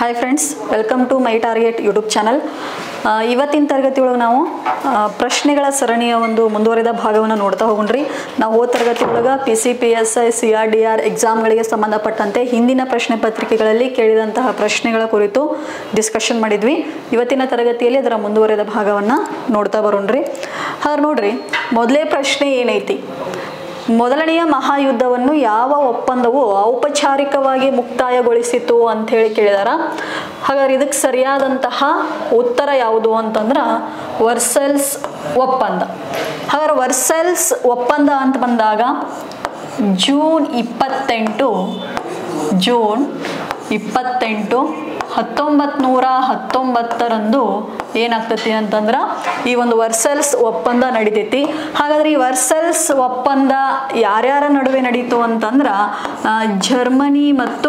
Hi friends, welcome to my target YouTube channel. ಇವತ್ತಿನ ತರಗತಿಯೊಳಗೆ ನಾವು ಪ್ರಶ್ನೆಗಳ ಸರಣಿಯ ಒಂದು ಮುಂದುವರಿದ ಭಾಗವನ್ನು ನೋಡ್ತಾ ಹೋಗೋಣ್ರಿ. ನಾವು ಹೋದ ತರಗತಿಯೊಳಗೆ PCPSI CRDR ಎಕ್ಸಾಮ್ಗಳಿಗೆ ಸಂಬಂಧಪಟ್ಟಂತೆ ಹಿಂದಿನ ಪ್ರಶ್ನೆ ಪತ್ರಿಕೆಗಳಲ್ಲಿ ಕೇಳಿದಂತಹ ಪ್ರಶ್ನೆಗಳ ಕುರಿತು ಡಿಸ್ಕಷನ್ ಮಾಡಿದ್ವಿ. ಇವತ್ತಿನ ತರಗತಿಯಲ್ಲಿ ಅದರ ಮುಂದುವರಿದ ಭಾಗವನ್ನು ನೋಡ್ತಾ ಬರೋಣ್ರಿ. ಹಾಗೆ ನೋಡ್ರಿ, ಮೊದಲೇ ಪ್ರಶ್ನೆ ಏನೈತಿ, ಮೊದಲನೆಯ ಮಹಾಯುದ್ಧವನ್ನು ಯಾವ ಒಪ್ಪಂದವು ಔಪಚಾರಿಕವಾಗಿ ಮುಕ್ತಾಯಗೊಳಿಸಿತು ಅಂತ ಹೇಳಿ ಕೇಳಿದಾರ. ಹಾಗಾದ್ರೆ ಇದಕ್ಕೆ ಸರಿಯಾದಂತಹ ಉತ್ತರ ಯಾವುದು ಅಂತಂದ್ರೆ ವರ್ಸೈಲ್ಸ್ ಒಪ್ಪಂದ. ಹಾಗಾದ್ರೆ ವರ್ಸೈಲ್ಸ್ ಒಪ್ಪಂದ ಅಂತ ಬಂದಾಗ ಜೂನ್ 28 1919 ಏನಾಗ್ತತಿ ಅಂತಂದ್ರೆ ಈ ಒಂದು ವರ್ಸೈಲ್ಸ್ ಒಪ್ಪಂದ ನಡೀತೈತಿ. ಹಾಗಾದ್ರೆ ಈ ವರ್ಸೈಲ್ಸ್ ಒಪ್ಪಂದ ಯಾರ್ಯಾರ ನಡುವೆ ನಡೀತು ಅಂತಂದ್ರೆ ಜರ್ಮನಿ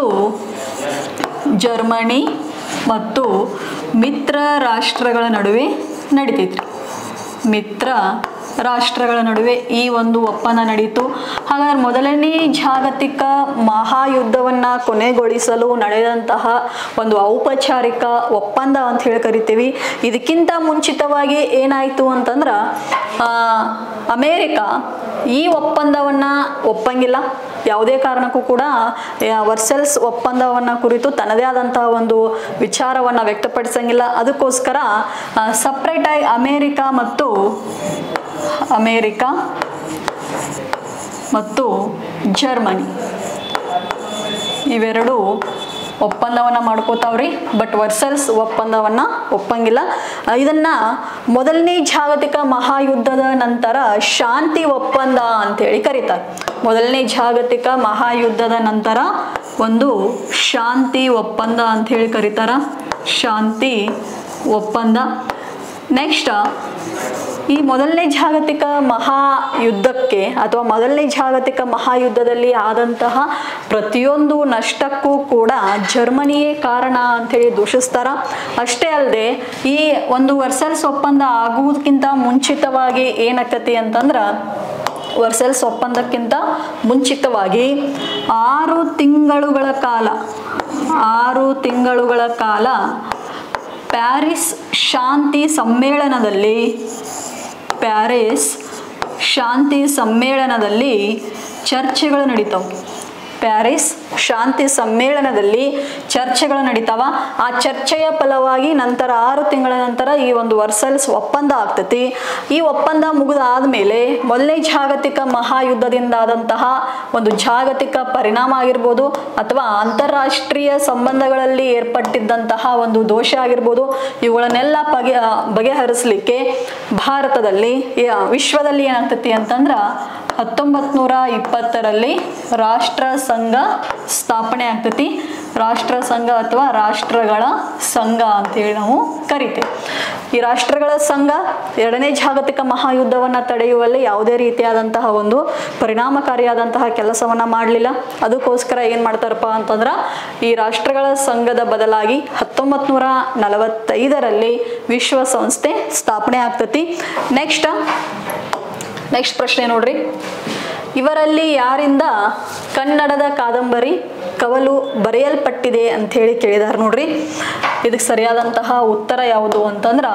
ಮತ್ತು ಮಿತ್ರ ರಾಷ್ಟ್ರಗಳ ನಡುವೆ ನಡೀತೈತಿ. ಮಿತ್ರ ರಾಷ್ಟ್ರಗಳ ನಡುವೆ ಈ ಒಂದು ಒಪ್ಪಂದ ನಡೀತು. ಹಾಗಾದ್ರೆ ಮೊದಲನೇ ಜಾಗತಿಕ ಮಹಾಯುದ್ಧವನ್ನ ಕೊನೆಗೊಳಿಸಲು ನಡೆದಂತಹ ಒಂದು ಔಪಚಾರಿಕ ಒಪ್ಪಂದ ಅಂತ ಹೇಳಿ ಕರಿತೀವಿ. ಇದಕ್ಕಿಂತ ಮುಂಚಿತವಾಗಿ ಏನಾಯ್ತು ಅಂತಂದ್ರೆ ಅಮೇರಿಕ ಈ ಒಪ್ಪಂದವನ್ನ ಒಪ್ಪಂಗಿಲ್ಲ. ಯಾವುದೇ ಕಾರಣಕ್ಕೂ ಕೂಡ ವರ್ಸೈಲ್ಸ್ ಒಪ್ಪಂದವನ್ನ ಕುರಿತು ತನ್ನದೇ ಆದಂತಹ ಒಂದು ವಿಚಾರವನ್ನ ವ್ಯಕ್ತಪಡಿಸಂಗಿಲ್ಲ. ಅದಕ್ಕೋಸ್ಕರ ಸಪ್ರೇಟ್ ಆಗಿ ಅಮೇರಿಕ ಮತ್ತು ಜರ್ಮನಿ ಇವೆರಡು ಒಪ್ಪಂದವನ್ನ ಮಾಡ್ಕೋತಾವ್ರಿ. But Versailles ಒಪ್ಪಂದವನ್ನ ಒಪ್ಪಂಗಿಲ್ಲ. ಇದನ್ನ ಮೊದಲನೇ ಜಾಗತಿಕ ಮಹಾಯುದ್ಧದ ನಂತರ ಶಾಂತಿ ಒಪ್ಪಂದ ಅಂತೇಳಿ ಕರೀತಾರೆ. ಮೊದಲನೇ ಜಾಗತಿಕ ಮಹಾಯುದ್ಧದ ನಂತರ ಒಂದು ಶಾಂತಿ ಒಪ್ಪಂದ ಅಂತ ಹೇಳಿ ಕರೀತಾರ. ಶಾಂತಿ ಒಪ್ಪಂದ. ನೆಕ್ಸ್ಟ್, ಈ ಮೊದಲನೇ ಜಾಗತಿಕ ಮಹಾಯುದ್ಧಕ್ಕೆ ಅಥವಾ ಮೊದಲನೇ ಜಾಗತಿಕ ಮಹಾಯುದ್ಧದಲ್ಲಿ ಆದಂತಹ ಪ್ರತಿಯೊಂದು ನಷ್ಟಕ್ಕೂ ಕೂಡ ಜರ್ಮನಿಯೇ ಕಾರಣ ಅಂತೇಳಿ ದೂಷಿಸ್ತಾರ. ಅಷ್ಟೇ ಅಲ್ಲದೆ ಈ ಒಂದು ವರ್ಸೈಲ್ಸ್ ಒಪ್ಪಂದ ಆಗುವುದಕ್ಕಿಂತ ಮುಂಚಿತವಾಗಿ ಏನಾಗ್ತತಿ ಅಂತಂದ್ರೆ ವರ್ಸೈಲ್ಸ್ ಒಪ್ಪಂದಕ್ಕಿಂತ ಮುಂಚಿತವಾಗಿ 6 ತಿಂಗಳುಗಳ ಕಾಲ ಪ್ಯಾರಿಸ್ ಶಾಂತಿ ಸಮ್ಮೇಳನದಲ್ಲಿ ಚರ್ಚೆಗಳು ನಡೀತಾವ. ಪ್ಯಾರಿಸ್ ಶಾಂತಿ ಸಮ್ಮೇಳನದಲ್ಲಿ ಚರ್ಚೆಗಳು ನಡೀತಾವ. ಆ ಚರ್ಚೆಯ ಫಲವಾಗಿ ನಂತರ 6 ತಿಂಗಳ ನಂತರ ಈ ಒಂದು ವರ್ಸೈಲ್ಸ್ ಒಪ್ಪಂದ ಆಗ್ತತಿ. ಈ ಒಪ್ಪಂದ ಮುಗಿದಾದ್ಮೇಲೆ ಮೊದಲನೇ ಜಾಗತಿಕ ಮಹಾಯುದ್ಧದಿಂದಾದಂತಹ ಒಂದು ಜಾಗತಿಕ ಪರಿಣಾಮ ಆಗಿರ್ಬೋದು ಅಥವಾ ಅಂತಾರಾಷ್ಟ್ರೀಯ ಸಂಬಂಧಗಳಲ್ಲಿ ಏರ್ಪಟ್ಟಿದ್ದಂತಹ ಒಂದು ದೋಷ ಆಗಿರ್ಬೋದು, ಇವುಗಳನ್ನೆಲ್ಲ ಬಗೆಹರಿಸಲಿಕ್ಕೆ ಭಾರತದಲ್ಲಿ ವಿಶ್ವದಲ್ಲಿ ಏನಾಗ್ತತಿ ಅಂತಂದ್ರ 1920ರಲ್ಲಿ ರಾಷ್ಟ್ರ ಸಂಘ ಸ್ಥಾಪನೆ ಆಗ್ತತಿ. ರಾಷ್ಟ್ರ ಸಂಘ ಅಥವಾ ರಾಷ್ಟ್ರಗಳ ಸಂಘ ಅಂತೇಳಿ ನಾವು ಕರಿತೇವೆ. ಈ ರಾಷ್ಟ್ರಗಳ ಸಂಘ ಎರಡನೇ ಜಾಗತಿಕ ಮಹಾಯುದ್ಧವನ್ನ ತಡೆಯುವಲ್ಲಿ ಯಾವುದೇ ರೀತಿಯಾದಂತಹ ಒಂದು ಪರಿಣಾಮಕಾರಿಯಾದಂತಹ ಕೆಲಸವನ್ನ ಮಾಡಲಿಲ್ಲ. ಅದಕ್ಕೋಸ್ಕರ ಏನ್ ಮಾಡ್ತಾರಪ್ಪ ಅಂತಂದ್ರ ಈ ರಾಷ್ಟ್ರಗಳ ಸಂಘದ ಬದಲಾಗಿ 1945ರಲ್ಲಿ ವಿಶ್ವಸಂಸ್ಥೆ ಸ್ಥಾಪನೆ ಆಗ್ತತಿ. ನೆಕ್ಸ್ಟ್ ಪ್ರಶ್ನೆ ನೋಡ್ರಿ, ಇವರಲ್ಲಿ ಯಾರಿಂದ ಕನ್ನಡದ ಕಾದಂಬರಿ ಕವಲು ಬರೆಯಲ್ಪಟ್ಟಿದೆ ಅಂತ ಹೇಳಿ ಕೇಳಿದಾರೆ. ನೋಡ್ರಿ, ಇದಕ್ಕೆ ಸರಿಯಾದಂತಹ ಉತ್ತರ ಯಾವುದು ಅಂತಂದ್ರ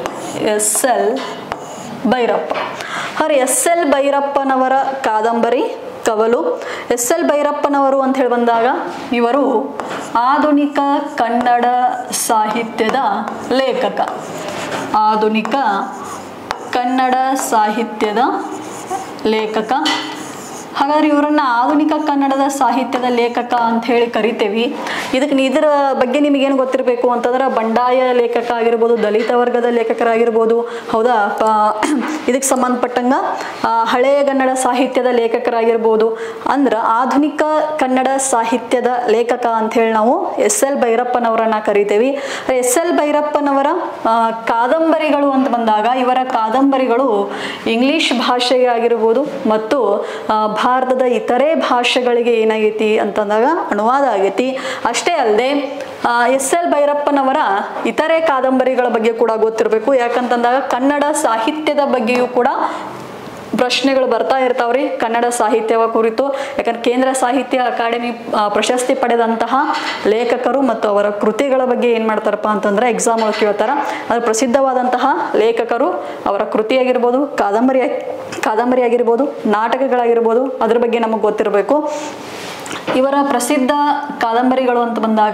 SL ಭೈರಪ್ಪ. SL ಭೈರಪ್ಪನವರ ಕಾದಂಬರಿ ಕವಲು. SL ಭೈರಪ್ಪನವರು ಅಂತ ಹೇಳಿ ಬಂದಾಗ ಇವರು ಆಧುನಿಕ ಕನ್ನಡ ಸಾಹಿತ್ಯದ ಲೇಖಕ. ಆಧುನಿಕ ಕನ್ನಡ ಸಾಹಿತ್ಯದ ಲೇಖಕ. ಹಾಗಾದ್ರೆ ಇವರನ್ನ ಆಧುನಿಕ ಕನ್ನಡದ ಸಾಹಿತ್ಯದ ಲೇಖಕ ಅಂತ ಹೇಳಿ ಕರಿತೇವಿ. ಇದರ ಬಗ್ಗೆ ನಿಮಗೇನು ಗೊತ್ತಿರಬೇಕು ಅಂತಂದ್ರೆ ಬಂಡಾಯ ಲೇಖಕ ಆಗಿರ್ಬೋದು, ದಲಿತ ವರ್ಗದ ಲೇಖಕರಾಗಿರ್ಬೋದು, ಹೌದಾ, ಇದಕ್ಕೆ ಸಂಬಂಧಪಟ್ಟಂಗ ಹಳೆಯ ಕನ್ನಡ ಸಾಹಿತ್ಯದ ಲೇಖಕರಾಗಿರ್ಬೋದು. ಅಂದ್ರೆ ಆಧುನಿಕ ಕನ್ನಡ ಸಾಹಿತ್ಯದ ಲೇಖಕ ಅಂತ ಹೇಳಿ ನಾವು SL ಭೈರಪ್ಪನವರನ್ನ ಕರಿತೇವಿ. SL ಭೈರಪ್ಪನವರ ಕಾದಂಬರಿಗಳು ಅಂತ ಬಂದಾಗ ಇವರ ಕಾದಂಬರಿಗಳು ಇಂಗ್ಲಿಷ್ ಭಾಷೆಗೆ ಆಗಿರ್ಬೋದು ಮತ್ತು ಭಾರತದ ಇತರೆ ಭಾಷೆಗಳಿಗೆ ಏನಾಗೈತಿ ಅಂತಂದಾಗ ಅನುವಾದ ಆಗೈತಿ. ಅಷ್ಟೇ ಅಲ್ಲದೆ SL ಭೈರಪ್ಪನವರ ಇತರೆ ಕಾದಂಬರಿಗಳ ಬಗ್ಗೆ ಕೂಡ ಗೊತ್ತಿರಬೇಕು. ಯಾಕಂತಂದಾಗ ಕನ್ನಡ ಸಾಹಿತ್ಯದ ಬಗ್ಗೆಯೂ ಕೂಡ ಪ್ರಶ್ನೆಗಳು ಬರ್ತಾ ಇರ್ತಾವ್ರಿ ಕನ್ನಡ ಸಾಹಿತ್ಯವ ಕುರಿತು. ಯಾಕಂದ್ರೆ ಕೇಂದ್ರ ಸಾಹಿತ್ಯ ಅಕಾಡೆಮಿ ಪ್ರಶಸ್ತಿ ಪಡೆದಂತಹ ಲೇಖಕರು ಮತ್ತು ಅವರ ಕೃತಿಗಳ ಬಗ್ಗೆ ಏನ್ ಮಾಡ್ತಾರಪ್ಪ ಅಂತಂದ್ರೆ ಎಕ್ಸಾಮ್ ಒಳಗೆ ಕೇಳ್ತಾರ. ಅದು ಪ್ರಸಿದ್ಧವಾದಂತಹ ಲೇಖಕರು, ಅವರ ಕೃತಿ ಆಗಿರ್ಬೋದು, ಕಾದಂಬರಿ ಆಗಿರ್ಬೋದು, ನಾಟಕಗಳಾಗಿರ್ಬೋದು, ಅದ್ರ ಬಗ್ಗೆ ನಮಗೆ ಗೊತ್ತಿರಬೇಕು. ಇವರ ಪ್ರಸಿದ್ಧ ಕಾದಂಬರಿಗಳು ಅಂತ ಬಂದಾಗ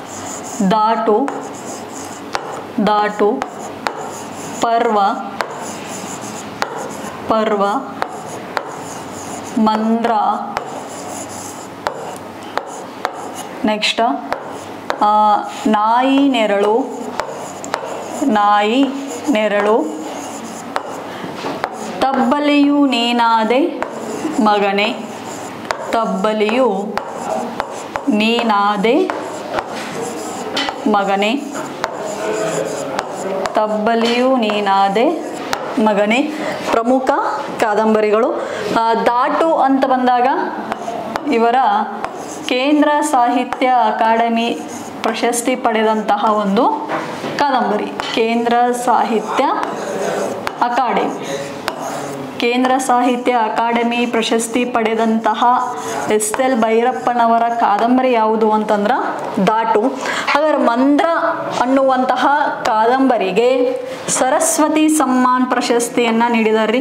ದಾಟು, ಪರ್ವ, ಮಂದ್ರ, ನೆಕ್ಸ್ಟ್ ನಾಯಿ ನೆರಳು, ತಬ್ಬಲಿಯು ನೀನಾದೆ ಮಗನೆ, ಪ್ರಮುಖ ಕಾದಂಬರಿಗಳು. ದಾಟು ಅಂತ ಬಂದಾಗ ಇವರ ಕೇಂದ್ರ ಸಾಹಿತ್ಯ ಅಕಾಡೆಮಿ ಪ್ರಶಸ್ತಿ ಪಡೆದಂತಹ ಒಂದು ಕಾದಂಬರಿ. ಕೇಂದ್ರ ಸಾಹಿತ್ಯ ಅಕಾಡೆಮಿ ಪ್ರಶಸ್ತಿ ಪಡೆದಂತಹ ಎಸ್.ಎಲ್. ಭೈರಪ್ಪನವರ ಕಾದಂಬರಿ ಯಾವುದು ಅಂತಂದ್ರ ದಾಟು. ಹಾಗಾದ್ರೆ ಮಂದ್ರ ಅನ್ನುವಂತಹ ಕಾದಂಬರಿಗೆ ಸರಸ್ವತಿ ಸಮ್ಮಾನ್ ಪ್ರಶಸ್ತಿಯನ್ನ ನೀಡಿದಾರ್ರಿ.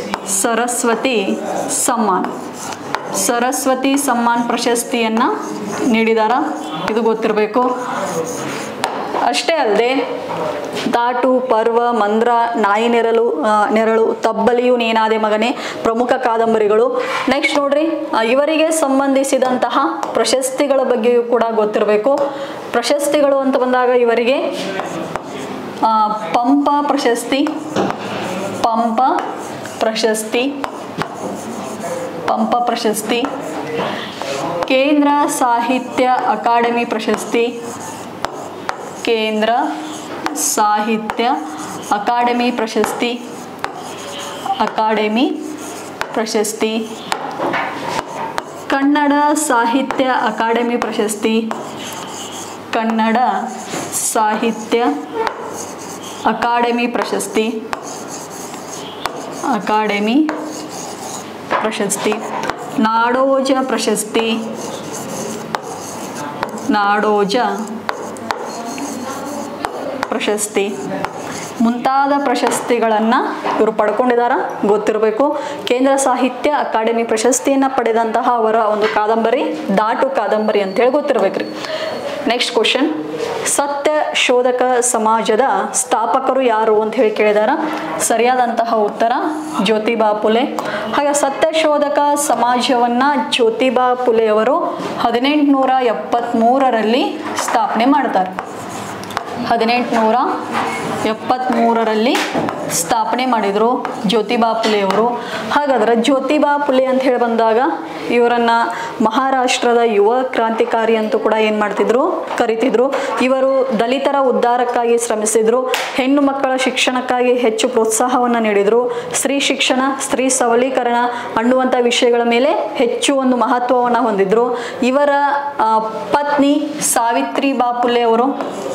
ಸರಸ್ವತಿ ಸಮ್ಮಾನ್ ಪ್ರಶಸ್ತಿಯನ್ನ ನೀಡಿದಾರ, ಇದು ಗೊತ್ತಿರಬೇಕು. ಅಷ್ಟೇ ಅಲ್ಲದೆ ದಾಟು, ಪರ್ವ, ಮಂದ್ರ, ನಾಯಿ ನೆರಳು, ತಬ್ಬಲಿಯು ನೀನಾದೆ ಮಗನೆ ಪ್ರಮುಖ ಕಾದಂಬರಿಗಳು. ನೆಕ್ಸ್ಟ್ ನೋಡ್ರಿ, ಇವರಿಗೆ ಸಂಬಂಧಿಸಿದಂತಹ ಪ್ರಶಸ್ತಿಗಳ ಬಗ್ಗೆಯೂ ಕೂಡ ಗೊತ್ತಿರಬೇಕು. ಪ್ರಶಸ್ತಿಗಳು ಅಂತ ಬಂದಾಗ ಇವರಿಗೆ ಪಂಪ ಪ್ರಶಸ್ತಿ, ಕೇಂದ್ರ ಸಾಹಿತ್ಯ ಅಕಾಡೆಮಿ ಪ್ರಶಸ್ತಿ, ಕನ್ನಡ ಸಾಹಿತ್ಯ ಅಕಾಡೆಮಿ ಪ್ರಶಸ್ತಿ, ನಾಡೋಜ ಪ್ರಶಸ್ತಿ ಮುಂತಾದ ಪ್ರಶಸ್ತಿಗಳನ್ನ ಇವರು ಪಡ್ಕೊಂಡಿದಾರ, ಗೊತ್ತಿರಬೇಕು. ಕೇಂದ್ರ ಸಾಹಿತ್ಯ ಅಕಾಡೆಮಿ ಪ್ರಶಸ್ತಿಯನ್ನ ಪಡೆದಂತಹ ಅವರ ಒಂದು ಕಾದಂಬರಿ ದಾಟು ಕಾದಂಬರಿ ಅಂತ ಹೇಳಿ ಗೊತ್ತಿರ್ಬೇಕ್ರಿ. ನೆಕ್ಸ್ಟ್ ಕ್ವಶನ್, ಸತ್ಯ ಶೋಧಕ ಸಮಾಜದ ಸ್ಥಾಪಕರು ಯಾರು ಅಂತ ಹೇಳಿ ಕೇಳಿದಾರ. ಸರಿಯಾದಂತಹ ಉತ್ತರ ಜ್ಯೋತಿಬಾ ಫುಲೆ. ಹಾಗೆ ಸತ್ಯ ಶೋಧಕ ಸಮಾಜವನ್ನ ಜ್ಯೋತಿಬಾ ಫುಲೆ ಅವರು 1873ರಲ್ಲಿ ಸ್ಥಾಪನೆ ಮಾಡ್ತಾರೆ. 1873ರಲ್ಲಿ ಸ್ಥಾಪನೆ ಮಾಡಿದ್ರು ಜ್ಯೋತಿಬಾ ಫುಲೆ ಅವರು. ಹಾಗಾದ್ರೆ ಜ್ಯೋತಿಬಾ ಫುಲೆ ಅಂತ ಹೇಳಿ ಬಂದಾಗ ಇವರನ್ನ ಮಹಾರಾಷ್ಟ್ರದ ಯುವ ಕ್ರಾಂತಿಕಾರಿ ಅಂತೂ ಕೂಡ ಏನ್ ಮಾಡ್ತಿದ್ರು, ಕರಿತಿದ್ರು. ಇವರು ದಲಿತರ ಉದ್ಧಾರಕ್ಕಾಗಿ ಶ್ರಮಿಸಿದ್ರು. ಹೆಣ್ಣು ಮಕ್ಕಳ ಶಿಕ್ಷಣಕ್ಕಾಗಿ ಹೆಚ್ಚು ಪ್ರೋತ್ಸಾಹವನ್ನ ನೀಡಿದ್ರು. ಸ್ತ್ರೀ ಶಿಕ್ಷಣ, ಸ್ತ್ರೀ ಸಬಲೀಕರಣ ಅನ್ನುವಂಥ ವಿಷಯಗಳ ಮೇಲೆ ಹೆಚ್ಚು ಒಂದು ಮಹತ್ವವನ್ನ ಹೊಂದಿದ್ರು. ಇವರ ಪತ್ನಿ ಸಾವಿತ್ರಿಬಾ ಫುಲೆ ಅವರು.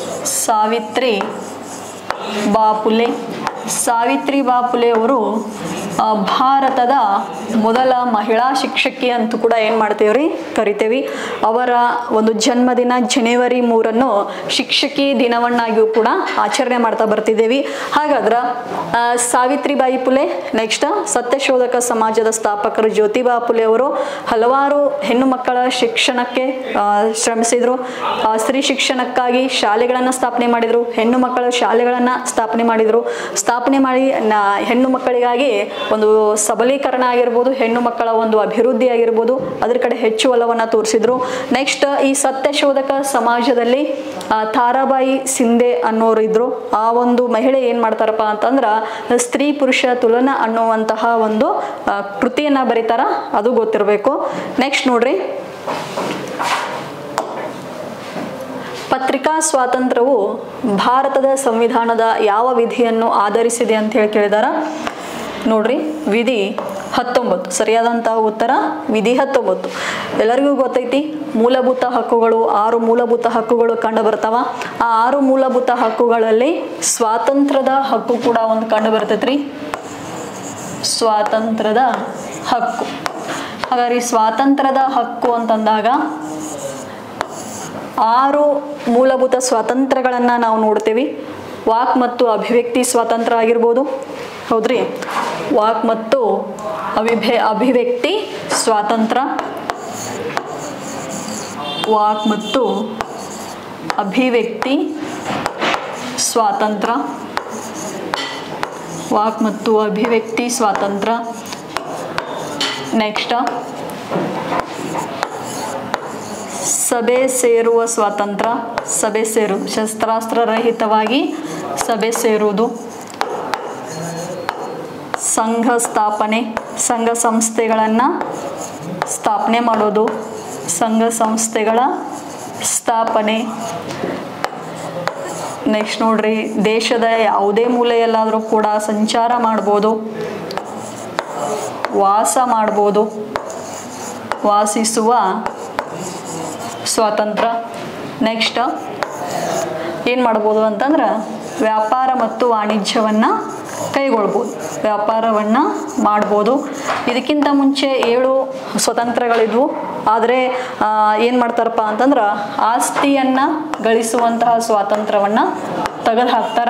ಸಾವಿತ್ರಿಬಾ ಫುಲೆ ಅವರು ಭಾರತದ ಮೊದಲ ಮಹಿಳಾ ಶಿಕ್ಷಕಿ ಅಂತೂ ಕೂಡ ಏನ್ ಮಾಡ್ತೇವ್ರಿ, ಕರಿತೇವಿ. ಅವರ ಒಂದು ಜನ್ಮದಿನ ಜನವರಿ 3 ಶಿಕ್ಷಕಿ ದಿನವನ್ನಾಗಿಯೂ ಕೂಡ ಆಚರಣೆ ಮಾಡ್ತಾ ಬರ್ತಿದ್ದೇವೆ. ಹಾಗಾದ್ರೆ ಸಾವಿತ್ರಿಬಾಯಿ ಫುಲೆ. ನೆಕ್ಸ್ಟ್ ಸತ್ಯಶೋಧಕ ಸಮಾಜದ ಸ್ಥಾಪಕರು ಜ್ಯೋತಿಬಾ ಫುಲೆ ಅವರು ಹಲವಾರು ಹೆಣ್ಣು ಮಕ್ಕಳ ಶಿಕ್ಷಣಕ್ಕೆ ಶ್ರಮಿಸಿದ್ರು. ಸ್ತ್ರೀ ಶಿಕ್ಷಣಕ್ಕಾಗಿ ಶಾಲೆಗಳನ್ನ ಸ್ಥಾಪನೆ ಮಾಡಿದ್ರು. ಹೆಣ್ಣು ಮಕ್ಕಳ ಶಾಲೆಗಳನ್ನ ಸ್ಥಾಪನೆ ಮಾಡಿದ್ರು. ಸ್ಥಾಪನೆ ಮಾಡಿ ಹೆಣ್ಣು ಮಕ್ಕಳಿಗಾಗಿ ಒಂದು ಸಬಲೀಕರಣ ಆಗಿರ್ಬೋದು, ಹೆಣ್ಣು ಮಕ್ಕಳ ಒಂದು ಅಭಿವೃದ್ಧಿ ಆಗಿರ್ಬೋದು, ಅದ್ರ ಕಡೆ ಹೆಚ್ಚು ಒಲವನ್ನ ತೋರಿಸಿದ್ರು. ನೆಕ್ಸ್ಟ್ ಈ ಸತ್ಯಶೋಧಕ ಸಮಾಜದಲ್ಲಿ ತಾರಾಬಾಯಿ ಸಿಂಧೆ ಅನ್ನೋರು ಇದ್ರು. ಆ ಒಂದು ಮಹಿಳೆ ಏನ್ ಮಾಡ್ತಾರಪ್ಪ ಅಂತಂದ್ರ ಸ್ತ್ರೀ ಪುರುಷ ತುಲನಾ ಅನ್ನುವಂತಹ ಒಂದು ಕೃತಿಯನ್ನ ಬರೀತಾರ, ಅದು ಗೊತ್ತಿರಬೇಕು. ನೆಕ್ಸ್ಟ್ ನೋಡ್ರಿ, ಪತ್ರಿಕಾ ಸ್ವಾತಂತ್ರ್ಯವು ಭಾರತದ ಸಂವಿಧಾನದ ಯಾವ ವಿಧಿಯನ್ನು ಆಧರಿಸಿದೆ ಅಂತ ಹೇಳಿ ಕೇಳಿದಾರ. ನೋಡ್ರಿ, ವಿಧಿ 19. ಸರಿಯಾದಂತಹ ಉತ್ತರ ವಿಧಿ 19. ಎಲ್ಲರಿಗೂ ಗೊತ್ತೈತಿ ಮೂಲಭೂತ ಹಕ್ಕುಗಳು, 6 ಮೂಲಭೂತ ಹಕ್ಕುಗಳು ಕಂಡು ಬರ್ತಾವ. ಆ 6 ಮೂಲಭೂತ ಹಕ್ಕುಗಳಲ್ಲಿ ಸ್ವಾತಂತ್ರ್ಯದ ಹಕ್ಕು ಕೂಡ ಒಂದು ಕಂಡು ಬರ್ತೈತ್ರಿ. ಸ್ವಾತಂತ್ರ್ಯದ ಹಕ್ಕು. ಹಾಗಾದ್ರೆ ಈ ಸ್ವಾತಂತ್ರ್ಯದ ಹಕ್ಕು ಅಂತಂದಾಗ 6 ಮೂಲಭೂತ ಸ್ವಾತಂತ್ರ್ಯಗಳನ್ನು ನಾವು ನೋಡ್ತೀವಿ. ವಾಕ್ ಮತ್ತು ಅಭಿವ್ಯಕ್ತಿ ಸ್ವಾತಂತ್ರ್ಯ ಆಗಿರ್ಬೋದು, ಹೌದ್ರಿ. ವಾಕ್ ಮತ್ತು ಅಭಿವ್ಯಕ್ತಿ ಸ್ವಾತಂತ್ರ್ಯ, ವಾಕ್ ಮತ್ತು ಅಭಿವ್ಯಕ್ತಿ ಸ್ವಾತಂತ್ರ್ಯ, ವಾಕ್ ಮತ್ತು ಅಭಿವ್ಯಕ್ತಿ ಸ್ವಾತಂತ್ರ್ಯ. ನೆಕ್ಸ್ಟ್ ಸಭೆ ಸೇರುವ ಸ್ವಾತಂತ್ರ್ಯ, ಸಭೆ ಸೇರುವುದು, ಶಸ್ತ್ರಾಸ್ತ್ರ ರಹಿತವಾಗಿ ಸಭೆ ಸೇರುವುದು. ಸಂಘ ಸ್ಥಾಪನೆ, ಸಂಘ ಸಂಸ್ಥೆಗಳನ್ನು ಸ್ಥಾಪನೆ ಮಾಡೋದು, ಸಂಘ ಸಂಸ್ಥೆಗಳ ಸ್ಥಾಪನೆ. ನೆಕ್ಸ್ಟ್ ನೋಡ್ರಿ, ದೇಶದ ಯಾವುದೇ ಮೂಲೆಯಲ್ಲಾದರೂ ಕೂಡ ಸಂಚಾರ ಮಾಡ್ಬೋದು, ವಾಸ ಮಾಡ್ಬೋದು, ವಾಸಿಸುವ ಸ್ವಾತಂತ್ರ್ಯ. ನೆಕ್ಸ್ಟ್ ಏನು ಮಾಡ್ಬೋದು ಅಂತಂದ್ರೆ ವ್ಯಾಪಾರ ಮತ್ತು ವಾಣಿಜ್ಯವನ್ನು ಕೈಗೊಳ್ಬೋದು, ವ್ಯಾಪಾರವನ್ನು ಮಾಡ್ಬೋದು. ಇದಕ್ಕಿಂತ ಮುಂಚೆ 7 ಸ್ವತಂತ್ರಗಳಿದ್ವು. ಆದರೆ ಏನು ಮಾಡ್ತಾರಪ್ಪ ಅಂತಂದ್ರೆ ಆಸ್ತಿಯನ್ನು ಗಳಿಸುವಂತಹ ಸ್ವಾತಂತ್ರ್ಯವನ್ನು ತೆಗೆದು ಹಾಕ್ತಾರ.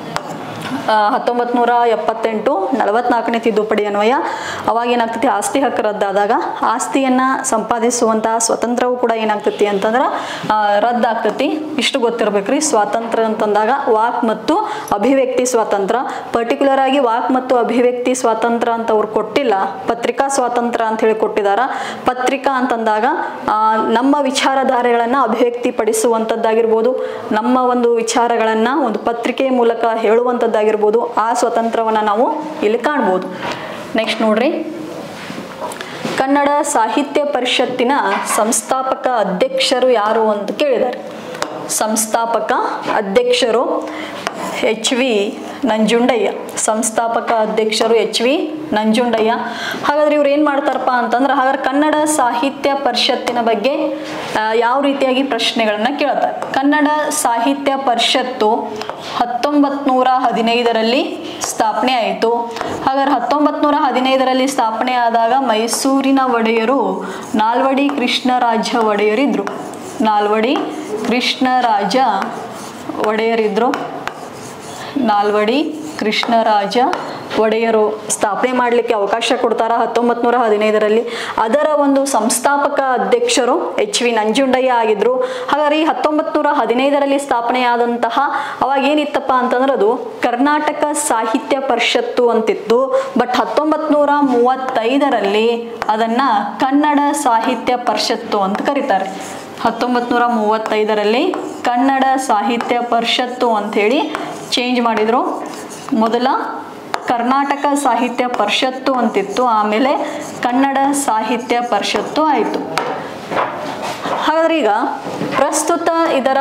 1978 44ನೇ ತಿದ್ದುಪಡಿ ಅನ್ವಯ ಅವಾಗ ಏನಾಗ್ತೈತಿ, ಆಸ್ತಿ ಹಕ್ಕು ರದ್ದಾದಾಗ ಆಸ್ತಿಯನ್ನು ಸಂಪಾದಿಸುವಂತಹ ಸ್ವತಂತ್ರವು ಕೂಡ ಏನಾಗ್ತೈತಿ ಅಂತಂದ್ರೆ ರದ್ದಾಗ್ತೈತಿ. ಇಷ್ಟು ಗೊತ್ತಿರ್ಬೇಕ್ರಿ. ಸ್ವಾತಂತ್ರ್ಯ ಅಂತಂದಾಗ ವಾಕ್ ಮತ್ತು ಅಭಿವ್ಯಕ್ತಿ ಸ್ವಾತಂತ್ರ್ಯ, ಪರ್ಟಿಕ್ಯುಲರ್ ಆಗಿ ವಾಕ್ ಮತ್ತು ಅಭಿವ್ಯಕ್ತಿ ಸ್ವಾತಂತ್ರ್ಯ ಅಂತ ಅವ್ರು ಕೊಟ್ಟಿಲ್ಲ, ಪತ್ರಿಕಾ ಸ್ವಾತಂತ್ರ್ಯ ಅಂತ ಹೇಳಿ ಕೊಟ್ಟಿದಾರ. ಪತ್ರಿಕಾ ಅಂತಂದಾಗ ನಮ್ಮ ವಿಚಾರಧಾರೆಗಳನ್ನು ಅಭಿವ್ಯಕ್ತಿ ಪಡಿಸುವಂಥದ್ದಾಗಿರ್ಬೋದು, ನಮ್ಮ ಒಂದು ವಿಚಾರಗಳನ್ನು ಒಂದು ಪತ್ರಿಕೆ ಮೂಲಕ ಹೇಳುವಂಥದ್ದಾಗಿರ್ಬೋದು, ಆ ಸ್ವತಂತ್ರವನ್ನು ನಾವು ಇಲ್ಲಿ ಕಾಣ್ಬೋದು. ನೆಕ್ಸ್ಟ್ ನೋಡ್ರಿ, ಕನ್ನಡ ಸಾಹಿತ್ಯ ಪರಿಷತ್ತಿನ ಸಂಸ್ಥಾಪಕ ಅಧ್ಯಕ್ಷರು ಯಾರು ಅಂತ ಕೇಳಿದ್ದಾರೆ. ಸಂಸ್ಥಾಪಕ ಅಧ್ಯಕ್ಷರು ಎಚ್ ವಿ ನಂಜುಂಡಯ್ಯ. ಸಂಸ್ಥಾಪಕ ಅಧ್ಯಕ್ಷರು ಎಚ್ ವಿ ನಂಜುಂಡಯ್ಯ. ಹಾಗಾದ್ರೆ ಇವ್ರು ಏನು ಮಾಡ್ತಾರಪ್ಪ ಅಂತಂದ್ರೆ, ಹಾಗಾದ್ರೆ ಕನ್ನಡ ಸಾಹಿತ್ಯ ಪರಿಷತ್ತಿನ ಬಗ್ಗೆ ಯಾವ ರೀತಿಯಾಗಿ ಪ್ರಶ್ನೆಗಳನ್ನು ಕೇಳ್ತಾರೆ. ಕನ್ನಡ ಸಾಹಿತ್ಯ ಪರಿಷತ್ತು 1915ರಲ್ಲಿ ಸ್ಥಾಪನೆ ಆಯಿತು. ಹಾಗಾದ್ರೆ 1915ರಲ್ಲಿ ಸ್ಥಾಪನೆ ಆದಾಗ ಮೈಸೂರಿನ ಒಡೆಯರು ನಾಲ್ವಡಿ ಕೃಷ್ಣರಾಜ ಒಡೆಯರಿದ್ರು. ನಾಲ್ವಡಿ ಕೃಷ್ಣರಾಜ ಒಡೆಯರಿದ್ರು. ನಾಲ್ವಡಿ ಕೃಷ್ಣರಾಜ ಒಡೆಯರು ಸ್ಥಾಪನೆ ಮಾಡಲಿಕ್ಕೆ ಅವಕಾಶ ಕೊಡ್ತಾರ 1915ರಲ್ಲಿ. ಅದರ ಒಂದು ಸಂಸ್ಥಾಪಕ ಅಧ್ಯಕ್ಷರು ಎಚ್ ವಿ ನಂಜುಂಡಯ್ಯ ಆಗಿದ್ರು. ಹಾಗಾದ್ರೆ ಈ 1915ರಲ್ಲಿ ಸ್ಥಾಪನೆಯಾದಂತಹ ಅವಾಗ ಏನಿತ್ತಪ್ಪ ಅಂತಂದ್ರೆ ಅದು ಕರ್ನಾಟಕ ಸಾಹಿತ್ಯ ಪರಿಷತ್ತು ಅಂತಿತ್ತು. ಬಟ್ 1935ರಲ್ಲಿ ಅದನ್ನ ಕನ್ನಡ ಸಾಹಿತ್ಯ ಪರಿಷತ್ತು ಅಂತ ಕರೀತಾರೆ. 1935ರಲ್ಲಿ ಕನ್ನಡ ಸಾಹಿತ್ಯ ಪರಿಷತ್ತು ಅಂಥೇಳಿ ಚೇಂಜ್ ಮಾಡಿದರು. ಮೊದಲ ಕರ್ನಾಟಕ ಸಾಹಿತ್ಯ ಪರಿಷತ್ತು ಅಂತಿತ್ತು, ಆಮೇಲೆ ಕನ್ನಡ ಸಾಹಿತ್ಯ ಪರಿಷತ್ತು ಆಯಿತು. ಹಾಗಾದ್ರೆ ಈಗ ಪ್ರಸ್ತುತ ಇದರ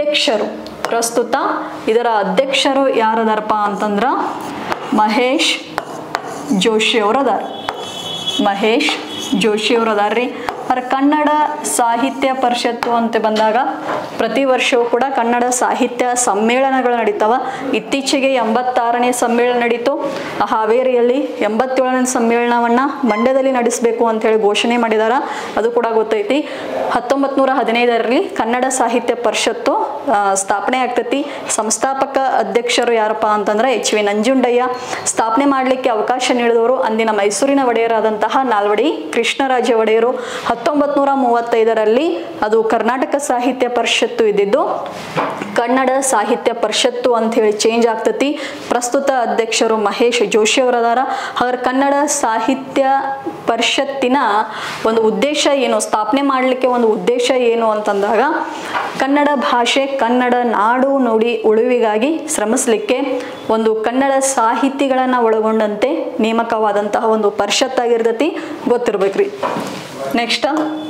ಅಧ್ಯಕ್ಷರು ಯಾರದಾರಪ್ಪ ಅಂತಂದ್ರೆ ಮಹೇಶ್ ಜೋಶಿ ಅವರದಾರ. ಮಹೇಶ್ ಜೋಶಿ ಅವರದಾರ್ರಿ. ಕನ್ನಡ ಸಾಹಿತ್ಯ ಪರಿಷತ್ತು ಅಂತ ಬಂದಾಗ ಪ್ರತಿ ವರ್ಷವೂ ಕೂಡ ಕನ್ನಡ ಸಾಹಿತ್ಯ ಸಮ್ಮೇಳನಗಳು ನಡೀತಾವ. ಇತ್ತೀಚೆಗೆ 86ನೇ ಸಮ್ಮೇಳನ ನಡೀತು ಹಾವೇರಿಯಲ್ಲಿ. 87ನೇ ಸಮ್ಮೇಳನವನ್ನು ಮಂಡ್ಯದಲ್ಲಿ ನಡೆಸಬೇಕು ಅಂತ ಹೇಳಿ ಘೋಷಣೆ ಮಾಡಿದಾರ, ಅದು ಕೂಡ ಗೊತ್ತೈತಿ. 1915ರಲ್ಲಿ ಕನ್ನಡ ಸಾಹಿತ್ಯ ಪರಿಷತ್ತು ಸ್ಥಾಪನೆ ಆಗ್ತೈತಿ. ಸಂಸ್ಥಾಪಕ ಅಧ್ಯಕ್ಷರು ಯಾರಪ್ಪ ಅಂತಂದ್ರೆ ಎಚ್ ವಿ ನಂಜುಂಡಯ್ಯ. ಸ್ಥಾಪನೆ ಮಾಡಲಿಕ್ಕೆ ಅವಕಾಶ ನೀಡಿದವರು ಅಂದಿನ ಮೈಸೂರಿನ ಒಡೆಯರಾದಂತಹ ನಾಲ್ವಡಿ ಕೃಷ್ಣರಾಜ ಒಡೆಯರು. 1935ರಲ್ಲಿ ಅದು ಕರ್ನಾಟಕ ಸಾಹಿತ್ಯ ಪರಿಷತ್ತು ಇದ್ದಿದ್ದು ಕನ್ನಡ ಸಾಹಿತ್ಯ ಪರಿಷತ್ತು ಅಂತ ಹೇಳಿ ಚೇಂಜ್ ಆಗ್ತತಿ. ಪ್ರಸ್ತುತ ಅಧ್ಯಕ್ಷರು ಮಹೇಶ್ ಜೋಶಿ ಅವರದಾರ. ಹಾಗಾದ್ರೆ ಕನ್ನಡ ಸಾಹಿತ್ಯ ಪರಿಷತ್ತಿನ ಒಂದು ಉದ್ದೇಶ ಏನು, ಸ್ಥಾಪನೆ ಮಾಡಲಿಕ್ಕೆ ಒಂದು ಉದ್ದೇಶ ಏನು ಅಂತಂದಾಗ ಕನ್ನಡ ಭಾಷೆ, ಕನ್ನಡ ನಾಡು ನುಡಿ ಉಳಿವಿಗಾಗಿ ಶ್ರಮಿಸಲಿಕ್ಕೆ ಒಂದು ಕನ್ನಡ ಸಾಹಿತಿಗಳನ್ನು ಒಳಗೊಂಡಂತೆ ನೇಮಕವಾದಂತಹ ಒಂದು ಪರಿಷತ್ತಾಗಿರ್ತೈತಿ, ಗೊತ್ತಿರ್ಬೇಕ್ರಿ. ನೆಕ್ಸ್ಟ್,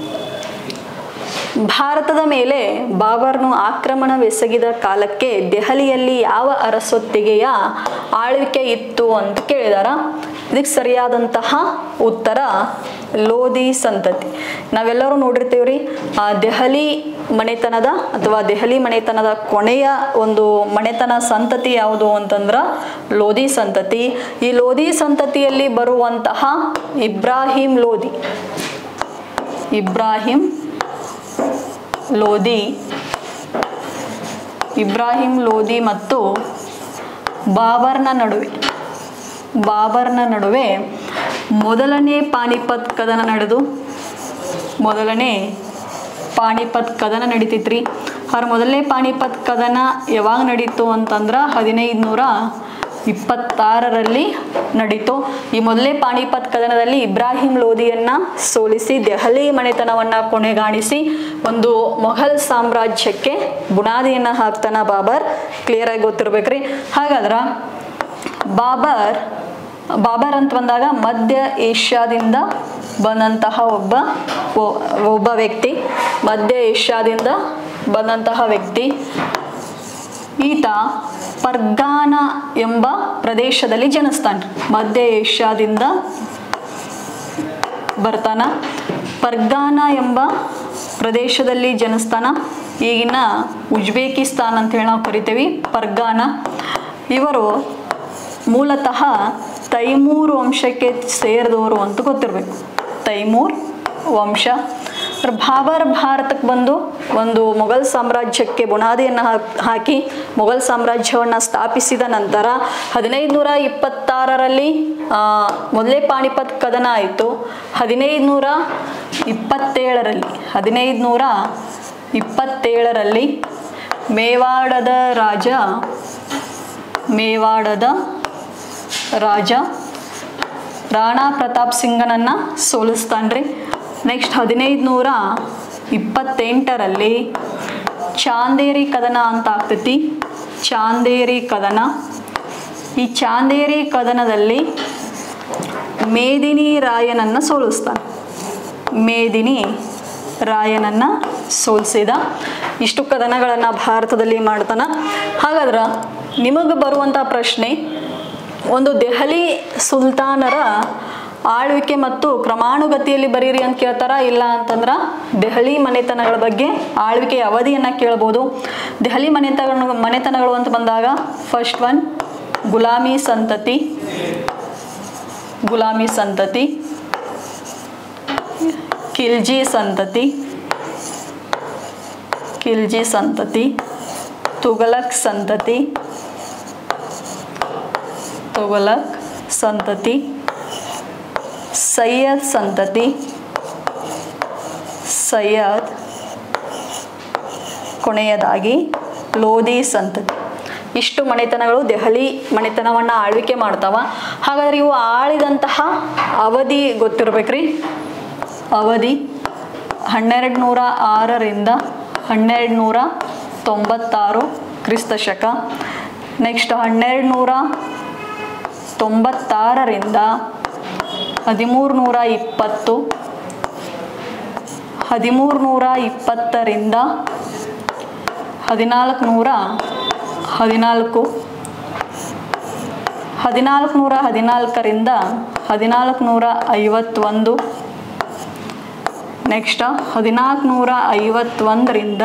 ಭಾರತದ ಮೇಲೆ ಬಾಬರ್ನು ಆಕ್ರಮಣವೆಸಗಿದ ಕಾಲಕ್ಕೆ ದೆಹಲಿಯಲ್ಲಿ ಯಾವ ಅರಸೊತ್ತಿಗೆಯ ಆಳ್ವಿಕೆ ಇತ್ತು ಅಂತ ಕೇಳಿದಾರ. ಇದಕ್ಕೆ ಸರಿಯಾದಂತಹ ಉತ್ತರ ಲೋಧಿ ಸಂತತಿ. ನಾವೆಲ್ಲರೂ ನೋಡಿರ್ತೀವ್ರಿ ದೆಹಲಿ ಮನೆತನದ ಅಥವಾ ದೆಹಲಿ ಮನೆತನದ ಕೊನೆಯ ಒಂದು ಮನೆತನ ಸಂತತಿ ಯಾವುದು ಅಂತಂದ್ರೆ ಲೋಧಿ ಸಂತತಿ. ಈ ಲೋಧಿ ಸಂತತಿಯಲ್ಲಿ ಬರುವಂತಹ ಇಬ್ರಾಹಿಂ ಲೋಧಿ ಮತ್ತು ಬಾಬರ್ನ ನಡುವೆ ಮೊದಲನೇ ಪಾಣಿಪತ್ ಕದನ ನಡೀತಿತ್ರಿ. ಅವ್ರ ಮೊದಲನೇ ಪಾಣಿಪತ್ ಕದನ ಯಾವಾಗ ನಡೀತು ಅಂತಂದ್ರೆ 1526ರಲ್ಲಿ ನಡೀತು. ಈ ಮೊದಲನೇ ಪಾಣಿಪತ್ ಕದನದಲ್ಲಿ ಇಬ್ರಾಹಿಂ ಲೋಧಿಯನ್ನ ಸೋಲಿಸಿ ದೆಹಲಿ ಮನೆತನವನ್ನ ಕೊನೆಗಾಣಿಸಿ ಒಂದು ಮೊಘಲ್ ಸಾಮ್ರಾಜ್ಯಕ್ಕೆ ಬುನಾದಿಯನ್ನ ಹಾಕ್ತಾನ ಬಾಬರ್. ಕ್ಲಿಯರ್ ಆಗಿ ಗೊತ್ತಿರ್ಬೇಕ್ರಿ. ಹಾಗಾದ್ರೆ ಬಾಬರ್ ಅಂತ ಬಂದಾಗ ಮಧ್ಯ ಏಷ್ಯಾದಿಂದ ಬಂದಂತಹ ಒಬ್ಬ ವ್ಯಕ್ತಿ, ಮಧ್ಯ ಏಷ್ಯಾದಿಂದ ಬಂದಂತಹ ವ್ಯಕ್ತಿ. ಈತ ಪರ್ಗಾನ ಎಂಬ ಪ್ರದೇಶದಲ್ಲಿ ಜನಿಸ್ತಾನೆ. ಮಧ್ಯ ಏಷ್ಯಾದಿಂದ ಬರ್ತಾನ, ಪರ್ಗಾನ ಎಂಬ ಪ್ರದೇಶದಲ್ಲಿ ಜನಿಸ್ತಾನ. ಈಗಿನ ಉಜ್ಬೇಕಿಸ್ತಾನ್ ಅಂತ ಹೇಳಿ ನಾವು ಕರಿತೇವೆ ಪರ್ಗಾನ. ಇವರು ಮೂಲತಃ ತೈಮೂರ್ ವಂಶಕ್ಕೆ ಸೇರಿದವರು ಅಂತ ಗೊತ್ತಿರಬೇಕು. ತೈಮೂರ್ ವಂಶ. ಬಾಬರ್ ಭಾರತಕ್ಕೆ ಬಂದು ಒಂದು ಮೊಘಲ್ ಸಾಮ್ರಾಜ್ಯಕ್ಕೆ ಬುನಾದಿಯನ್ನು ಹಾಕಿ ಮೊಘಲ್ ಸಾಮ್ರಾಜ್ಯವನ್ನು ಸ್ಥಾಪಿಸಿದ ನಂತರ 1526ರಲ್ಲಿ ಮೊದಲೇ ಪಾಣಿಪತ್ ಕದನ ಆಯಿತು. 1527ರಲ್ಲಿ ಮೇವಾಡದ ರಾಜ ರಾಣಾ ಪ್ರತಾಪ್ ಸಿಂಗನನ್ನು ಸೋಲಿಸ್ತಾನ್ರಿ. ನೆಕ್ಸ್ಟ್ 1528ರಲ್ಲಿ ಚಾಂದೇರಿ ಕದನ ಅಂತ ಆಗ್ತೈತಿ. ಚಾಂದೇರಿ ಕದನ. ಈ ಚಾಂದೇರಿ ಕದನದಲ್ಲಿ ಮೇದಿನಿ ರಾಯನನ್ನು ಸೋಲಿಸಿದ. ಇಷ್ಟು ಕದನಗಳನ್ನು ಭಾರತದಲ್ಲಿ ಮಾಡ್ತಾನ. ಹಾಗಾದ್ರೆ ನಿಮಗೆ ಬರುವಂಥ ಪ್ರಶ್ನೆ, ಒಂದು ದೆಹಲಿ ಸುಲ್ತಾನರ ಆಳ್ವಿಕೆ ಮತ್ತು ಕ್ರಮಾನುಗತಿಯಲ್ಲಿ ಬರೀರಿ ಅಂತ ಕೇಳ್ತಾರ. ಇಲ್ಲ ಅಂತಂದ್ರೆ ದೆಹಲಿ ಮನೆತನಗಳ ಬಗ್ಗೆ ಆಳ್ವಿಕೆಯ ಅವಧಿಯನ್ನು ಕೇಳ್ಬೋದು. ದೆಹಲಿ ಮನೆತನಗಳು ಅಂತ ಬಂದಾಗ ಫಸ್ಟ್ ಒನ್ ಗುಲಾಮಿ ಸಂತತಿ, ಖಿಲ್ಜಿ ಸಂತತಿ, ತುಘಲಕ್ ಸಂತತಿ, ಸೈಯದ್ ಕೊನೆಯದಾಗಿ ಲೋಧಿ ಸಂತತಿ. ಇಷ್ಟು ಮನೆತನಗಳು ದೆಹಲಿ ಮನೆತನವನ್ನು ಆಳ್ವಿಕೆ ಮಾಡ್ತಾವ. ಹಾಗಾದ್ರೆ ಇವು ಆಳಿದಂತಹ ಅವಧಿ ಗೊತ್ತಿರ್ಬೇಕ್ರಿ. ಅವಧಿ 1206ರಿಂದ 1296 ಕ್ರಿಸ್ತ ಶಕ. ನೆಕ್ಸ್ಟ್ 1296ರಿಂದ 1320, 1320ರಿಂದ 1414, 1414ರಿಂದ 1451, ನೆಕ್ಸ್ಟ್ 1451ರಿಂದ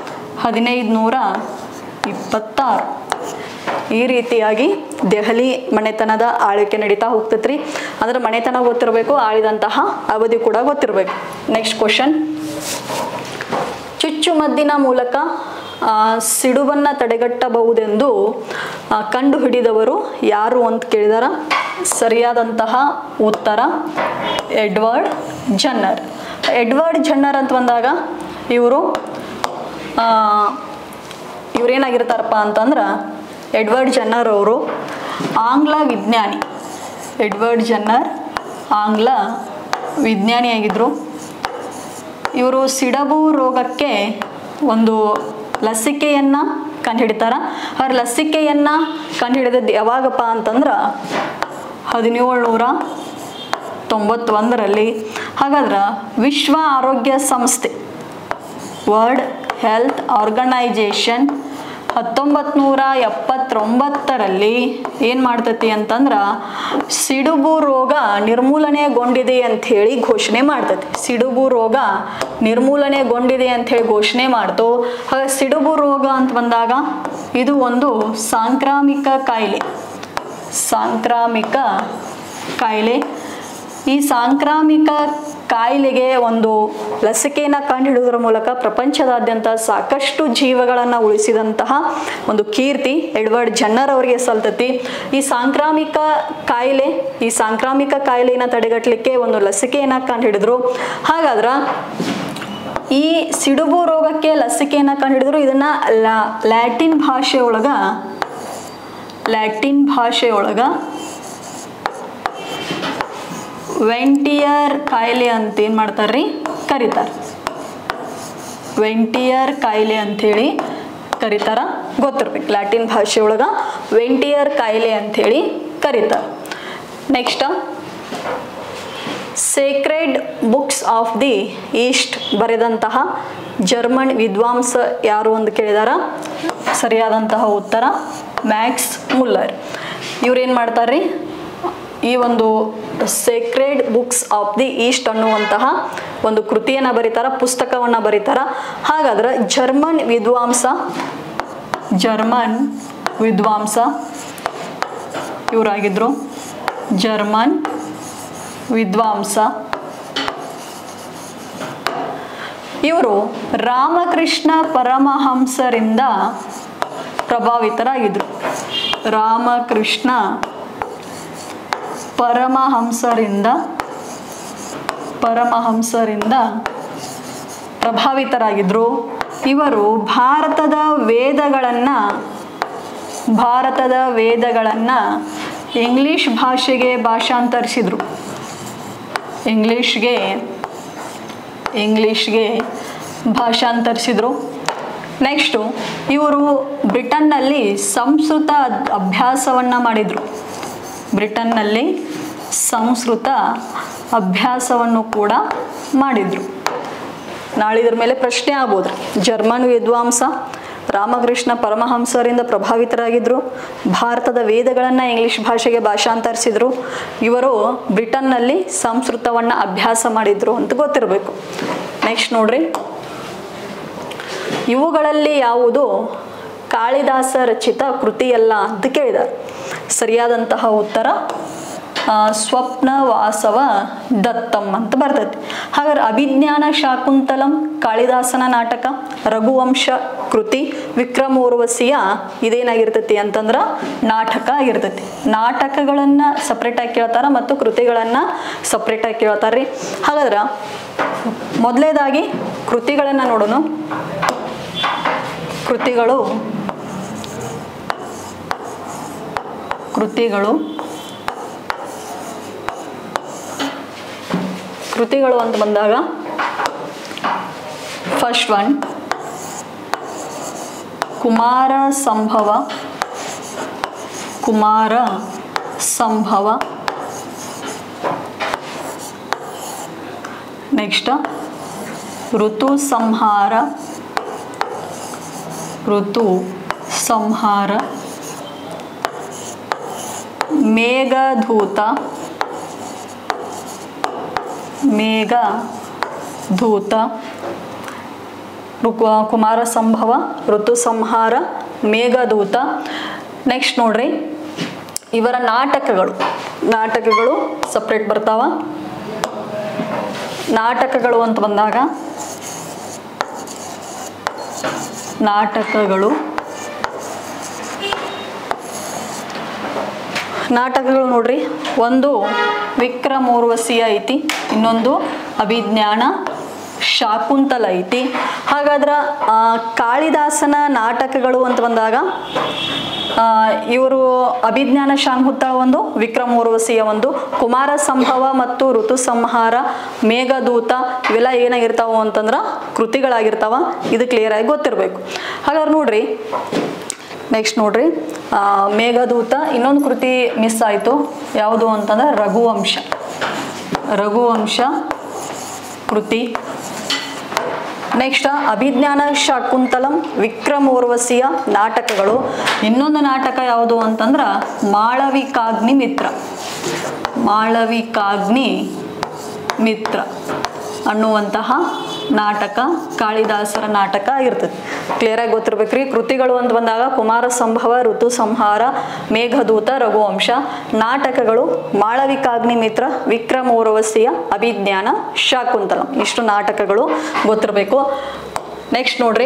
1526. ಈ ರೀತಿಯಾಗಿ ದೆಹಲಿ ಮನೆತನದ ಆಳ್ವಿಕೆ ನಡೀತಾ ಹೋಗ್ತೈತ್ರಿ. ಅಂದ್ರೆ ಮನೆತನ ಗೊತ್ತಿರಬೇಕು, ಆಳಿದಂತಹ ಅವಧಿ ಕೂಡ ಗೊತ್ತಿರಬೇಕು. ನೆಕ್ಸ್ಟ್ ಕ್ವಶನ್, ಚುಚ್ಚುಮದ್ದಿನ ಮೂಲಕ ಸಿಡುವನ್ನು ತಡೆಗಟ್ಟಬಹುದೆಂದು ಕಂಡುಹಿಡಿದವರು ಯಾರು ಅಂತ ಕೇಳಿದಾರ. ಸರಿಯಾದಂತಹ ಉತ್ತರ ಎಡ್ವರ್ಡ್ ಜನ್ನರ್. ಎಡ್ವರ್ಡ್ ಜನ್ನರ್ ಅಂತ ಬಂದಾಗ ಇವ್ರೇನಾಗಿರ್ತಾರಪ್ಪ ಅಂತಂದ್ರೆ, ಎಡ್ವರ್ಡ್ ಜನ್ನರ್ ಅವರು ಆಂಗ್ಲ ವಿಜ್ಞಾನಿ. ಎಡ್ವರ್ಡ್ ಜನ್ನರ್ ಆಂಗ್ಲ ವಿಜ್ಞಾನಿಯಾಗಿದ್ದರು. ಇವರು ಸಿಡಬು ರೋಗಕ್ಕೆ ಒಂದು ಲಸಿಕೆಯನ್ನು ಕಂಡುಹಿಡಿತಾರ. ಅವ್ರ ಲಸಿಕೆಯನ್ನು ಕಂಡುಹಿಡಿದದ್ದು ಯಾವಾಗಪ್ಪ ಅಂತಂದ್ರೆ 1791ರಲ್ಲಿ. ಹಾಗಾದ್ರೆ ವಿಶ್ವ ಆರೋಗ್ಯ ಸಂಸ್ಥೆ, ವರ್ಲ್ಡ್ ಹೆಲ್ತ್ ಆರ್ಗನೈಜೇಷನ್ 1979ರಲ್ಲಿ ಏನು ಮಾಡ್ತತಿ ಅಂತಂದ್ರೆ ಸಿಡುಬು ರೋಗ ನಿರ್ಮೂಲನೆಗೊಂಡಿದೆ ಅಂಥೇಳಿ ಘೋಷಣೆ ಮಾಡ್ತತಿ. ಸಿಡುಬು ರೋಗ ನಿರ್ಮೂಲನೆಗೊಂಡಿದೆ ಅಂಥೇಳಿ ಘೋಷಣೆ ಮಾಡ್ತು. ಹಾಗೆ ಸಿಡುಬು ರೋಗ ಅಂತ ಬಂದಾಗ ಇದು ಒಂದು ಸಾಂಕ್ರಾಮಿಕ ಕಾಯಿಲೆ. ಸಾಂಕ್ರಾಮಿಕ ಕಾಯಿಲೆ. ಈ ಸಾಂಕ್ರಾಮಿಕ ಕಾಯಿಲೆಗೆ ಒಂದು ಲಸಿಕೆಯನ್ನು ಕಂಡುಹಿಡಿಯೋದ್ರ ಮೂಲಕ ಪ್ರಪಂಚದಾದ್ಯಂತ ಸಾಕಷ್ಟು ಜೀವಗಳನ್ನು ಉಳಿಸಿದಂತಹ ಒಂದು ಕೀರ್ತಿ ಎಡ್ವರ್ಡ್ ಜನ್ನರ್ ಅವರಿಗೆ ಸಲ್ತತಿ. ಈ ಸಾಂಕ್ರಾಮಿಕ ಕಾಯಿಲೆಯನ್ನು ತಡೆಗಟ್ಟಲಿಕ್ಕೆ ಒಂದು ಲಸಿಕೆಯನ್ನು ಕಂಡುಹಿಡಿದ್ರು. ಹಾಗಾದ್ರೆ ಈ ಸಿಡುಬು ರೋಗಕ್ಕೆ ಲಸಿಕೆಯನ್ನು ಕಂಡುಹಿಡಿದ್ರು. ಇದನ್ನ ಲ್ಯಾಟಿನ್ ಭಾಷೆಯೊಳಗ ವೆಂಟಿಯರ್ ಕಾಯಿಲೆ ಅಂತ ಏನು ಮಾಡ್ತಾರ್ರಿ ಕರೀತಾರೆ. ವೆಂಟಿಯರ್ ಕಾಯಿಲೆ ಅಂಥೇಳಿ ಕರೀತಾರ, ಗೊತ್ತಿರ್ಬೇಕು. ಲ್ಯಾಟಿನ್ ಭಾಷೆಯೊಳಗ ವೆಂಟಿಯರ್ ಕಾಯಿಲೆ ಅಂಥೇಳಿ ಕರೀತಾರೆ. Next sacred books of the East ಬರೆದಂತಹ ಜರ್ಮನ್ ವಿದ್ವಾಂಸ ಯಾರು ಅಂತ ಕೇಳಿದಾರ. ಸರಿಯಾದಂತಹ ಉತ್ತರ ಮ್ಯಾಕ್ಸ್ ಮುಲ್ಲರ್. ಇವ್ರೇನು ಮಾಡ್ತಾರ್ರಿ, ಈ ಒಂದು sacred books of the East ಅನ್ನುವಂತಹ ಒಂದು ಕೃತಿಯನ್ನು ಬರೀತಾರ, ಪುಸ್ತಕವನ್ನು ಬರೀತಾರ. ಹಾಗಾದ್ರೆ ಜರ್ಮನ್ ವಿದ್ವಾಂಸ ಇವರಾಗಿದ್ರು. ಜರ್ಮನ್ ವಿದ್ವಾಂಸ ಇವರು ರಾಮಕೃಷ್ಣ ಪರಮಹಂಸರಿಂದ ಪ್ರಭಾವಿತರಾಗಿದ್ರು. ರಾಮಕೃಷ್ಣ ಪರಮಹಂಸರಿಂದ ಪ್ರಭಾವಿತರಾಗಿದ್ರು. ಇವರು ಭಾರತದ ವೇದಗಳನ್ನು ಇಂಗ್ಲಿಷ್ ಭಾಷೆಗೆ ಭಾಷಾಂತರಿಸಿದ್ರು. ಇಂಗ್ಲಿಷ್ಗೆ ಭಾಷಾಂತರಿಸಿದ್ರು. ನೆಕ್ಸ್ಟು ಇವರು ಬ್ರಿಟನ್ನಲ್ಲಿ ಸಂಸ್ಕೃತ ಅಭ್ಯಾಸವನ್ನು ಮಾಡಿದರು. ಬ್ರಿಟನ್ನಲ್ಲಿ ಸಂಸ್ಕೃತ ಅಭ್ಯಾಸವನ್ನು ಕೂಡ ಮಾಡಿದರು. ನಾಳಿದ್ರ ಮೇಲೆ ಪ್ರಶ್ನೆ ಆಗ್ಬೋದು. ಜರ್ಮನ್ ವಿದ್ವಾಂಸ ರಾಮಕೃಷ್ಣ ಪರಮಹಂಸರಿಂದ ಪ್ರಭಾವಿತರಾಗಿದ್ದರು. ಭಾರತದ ವೇದಗಳನ್ನು ಇಂಗ್ಲಿಷ್ ಭಾಷೆಗೆ ಭಾಷಾಂತರಿಸಿದ್ರು. ಇವರು ಬ್ರಿಟನ್ನಲ್ಲಿ ಸಂಸ್ಕೃತವನ್ನು ಅಭ್ಯಾಸ ಮಾಡಿದ್ರು ಅಂತ ಗೊತ್ತಿರಬೇಕು. ನೆಕ್ಸ್ಟ್ ನೋಡ್ರಿ, ಇವುಗಳಲ್ಲಿ ಯಾವುದು ಕಾಳಿದಾಸ ರಚಿತ ಕೃತಿಯಲ್ಲ ಅಂತ ಕೇಳಿದ್ದಾರೆ. ಸರಿಯಾದಂತಹ ಉತ್ತರ ಸ್ವಪ್ನವಾಸವ ದತ್ತಂ ಅಂತ ಬರ್ತೈತಿ. ಹಾಗಾದ್ರೆ ಅಭಿಜ್ಞಾನ ಶಾಕುಂತಲಂ ಕಾಳಿದಾಸನ ನಾಟಕ, ರಘುವಂಶ ಕೃತಿ, ವಿಕ್ರಮೋರ್ವಶಿಯ ಇದೇನಾಗಿರ್ತೈತಿ ಅಂತಂದ್ರೆ ನಾಟಕ ಆಗಿರ್ತೈತಿ. ನಾಟಕಗಳನ್ನು ಸಪ್ರೇಟಾಗಿ ಕೇಳ್ತಾರ ಮತ್ತು ಕೃತಿಗಳನ್ನು ಸಪ್ರೇಟಾಗಿ ಕೇಳ್ತಾರ್ರಿ. ಹಾಗಾದ್ರೆ ಮೊದಲನೇದಾಗಿ ಕೃತಿಗಳನ್ನು ನೋಡೋಣ. ಕೃತಿಗಳು ಅಂತ ಬಂದಾಗ ಫಸ್ಟ್ ಒನ್ ಕುಮಾರ ಸಂಭವ. ನೆಕ್ಸ್ಟ್ ಋತು ಸಂಹಾರ. ಮೇಘದೂತ. ಕುಮಾರ ಸಂಭವ, ಋತು ಸಂಹಾರ, ಮೇಘದೂತ. ನೆಕ್ಸ್ಟ್ ನೋಡ್ರಿ, ಇವರ ನಾಟಕಗಳು ಸಪ್ರೇಟ್ ಬರ್ತಾವ. ನಾಟಕಗಳು ಅಂತ ಬಂದಾಗ ನಾಟಕಗಳು ನೋಡ್ರಿ, ಒಂದು ವಿಕ್ರಮೋರ್ವಶಿ ಐತಿ, ಇನ್ನೊಂದು ಅಭಿಜ್ಞಾನ ಶಾಕುಂತಲ ಐತಿ. ಹಾಗಾದ್ರೆ ಕಾಳಿದಾಸನ ನಾಟಕಗಳು ಅಂತ ಬಂದಾಗ ಇವರು ಅಭಿಜ್ಞಾನ ಶಾಕುಂತಲ ಒಂದು, ವಿಕ್ರಮೋರ್ವಶಿಯ ಒಂದು, ಕುಮಾರ ಸಂಭವ ಮತ್ತು ಋತು ಸಂಹಾರ, ಮೇಘದೂತ ಇವೆಲ್ಲ ಏನಾಗಿರ್ತಾವ ಅಂತಂದ್ರೆ ಕೃತಿಗಳಾಗಿರ್ತಾವ. ಇದು ಕ್ಲಿಯರ್ ಆಗಿ ಗೊತ್ತಿರಬೇಕು. ಹಾಗಾದ್ರೆ ನೋಡ್ರಿ, ನೆಕ್ಸ್ಟ್ ನೋಡ್ರಿ, ಮೇಘದೂತ. ಇನ್ನೊಂದು ಕೃತಿ ಮಿಸ್ ಆಯಿತು, ಯಾವುದು ಅಂತಂದ್ರೆ ರಘುವಂಶ ಕೃತಿ. ನೆಕ್ಸ್ಟ್ ಅಭಿಜ್ಞಾನ ಶಾಕುಂತಲಂ, ವಿಕ್ರಮೋರ್ವಶಿಯ ನಾಟಕಗಳು. ಇನ್ನೊಂದು ನಾಟಕ ಯಾವುದು ಅಂತಂದ್ರೆ ಮಾಳವಿಕಾಗ್ನಿ ಮಿತ್ರ, ಮಾಳವಿಕಾಗ್ನಿ ಮಿತ್ರ ಅನ್ನುವಂತಹ ನಾಟಕ ಕಾಳಿದಾಸರ ನಾಟಕ ಆಗಿರ್ತದೆ. ಕ್ಲಿಯರಾಗಿ ಗೊತ್ತಿರ್ಬೇಕ್ರಿ. ಕೃತಿಗಳು ಅಂತ ಬಂದಾಗ ಕುಮಾರ ಸಂಭವ, ಋತು ಸಂಹಾರ, ಮೇಘದೂತ, ರಘುವಂಶ. ನಾಟಕಗಳು ಮಾಳವಿಕಾಗ್ನಿ ಮಿತ್ರ, ವಿಕ್ರಮೋರ್ವಶಿಯ, ಅಭಿಜ್ಞಾನ ಶಾಕುಂತಲಂ. ಇಷ್ಟು ನಾಟಕಗಳು ಗೊತ್ತಿರಬೇಕು. ನೆಕ್ಸ್ಟ್ ನೋಡ್ರಿ